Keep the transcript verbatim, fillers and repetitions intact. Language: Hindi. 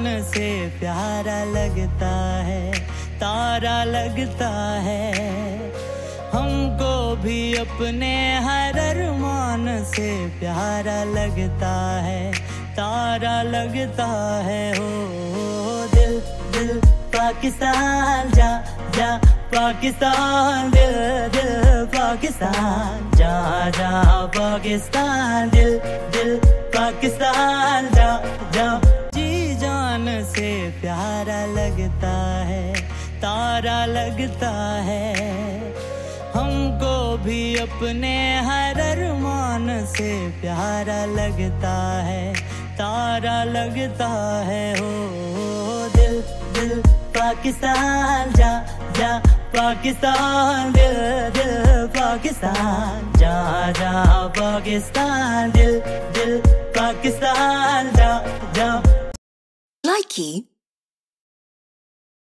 से प्यारा लगता है, तारा लगता है। हमको भी अपने हर अरमान से प्यारा लगता है, तारा लगता है। हो दिल दिल पाकिस्तान जा जा, पाकिस्तान दिल दिल पाकिस्तान जा जा, पाकिस्तान दिल दिल पाकिस्तान जा जा। जी जान से प्यारा लगता है, तारा लगता है। हमको भी अपने हर अरमान से प्यारा लगता है, तारा लगता है। हो दिल दिल पाकिस्तान जा जा, पाकिस्तान दिल दिल पाकिस्तान जा जा, पाकिस्तान दिल दिल पाकिस्तान जा जा। Likey